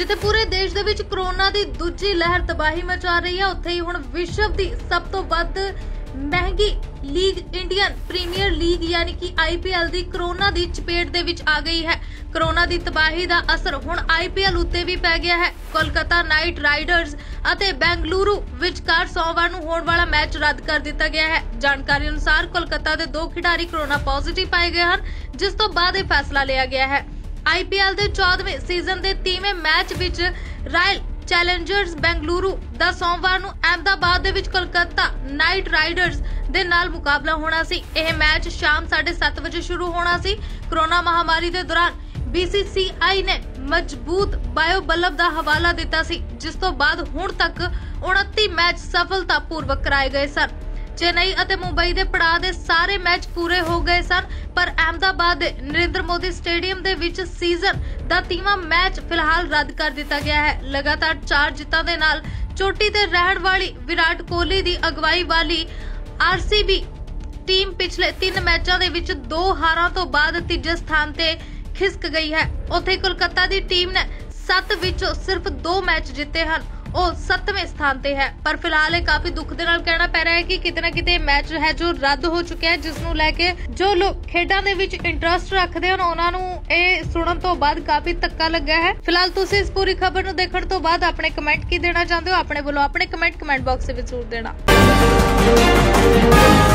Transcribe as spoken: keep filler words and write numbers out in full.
जिथे पूरे देश दे विच कोरोना दी दूजी लहर तबाही मचा रही है, उत्थे ही हुण विश्व दी सब तो वध महंगी लीग इंडियन प्रीमियर लीग यानी कि आई पी एल दी कोरोना दी चपेट दे विच आ गई है। कोरोना दी तबाही दा असर हुण आई पी एल उत्ते भी पै गया है। कोलकाता नाइट राइडर्स ਅਤੇ बेंगलुरु विचकार सोमवार ਨੂੰ ਹੋਣ ਵਾਲਾ मैच रद्द कर दिता गया है। जानकारी अनुसार कोलकाता ਦੇ ਦੋ खिडारी कोरोना पॉजिटिव पाए गए हैं, जिस तो बाद यह फैसला लिया गया है। आई पी एल ਦੇ चौदहवें सीजन ਦੇ ਤੀਹਵੇਂ मैच विच रॉयल चैलेंजर्स बेंगलुरु ਦਾ सोमवार ਨੂੰ अहमदाबाद ਦੇ ਵਿੱਚ कोलकाता नाइट राइडर्स ਦੇ ਨਾਲ मुकाबला होना सी। यह मैच शाम साढ़े सत्त बजे शुरू होना सी। कोरोना महामारी के दौरान बी सी सी आई ने मजबूत बायो बल्ब का हवाला दिता सी, जिस तो बाद हुण तक उनतीस मैच सफलतापूर्वक कराए गए सन। चेन्नई और मुंबई के पड़ाव के सारे मैच पूरे हो गए सन, पर अहमदाबाद के नरेंद्र मोदी स्टेडियम के विच सीजन का तीसवां मैच फिलहाल रद्द कर दिता गया है। लगातार चार जितां दे नाल चोटी ते रहण वाली विराट कोहली की अगवाई वाली आर सी बी टीम पिछले तीन मैचों के विच दो हारां तो बाद तीजे स्थान ते खिसक गई है। उत्थे कोलकाता की टीम ने सत्त विचों सिर्फ दो मैच जीते हैं, और सत्तवें स्थान ते है। पर फिलहाल काफी दुख दे नाल कहना पै रहा है कि किते ना किते मैच है जो रद्द हो चुके हैं, जिसनूं लैके जो लोग खेडां दे विच इंटरस्ट रखते हैं उन्हां नूं इह सुणन तो बाद काफी धक्का लगा है। फिलहाल तुसीं इस पूरी खबर नूं देखण तो बाद अपने कमेंट की देना चाहते हो, अपने बोलो अपने कमेंट कमेंट बॉक्स विच जरूर देना।